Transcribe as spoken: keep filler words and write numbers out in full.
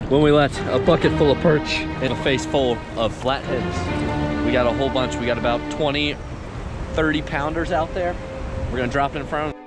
When we let a bucket full of perch and a face full of flatheads, we got a whole bunch. We got about twenty, thirty pounders out there. We're gonna drop it in front of them.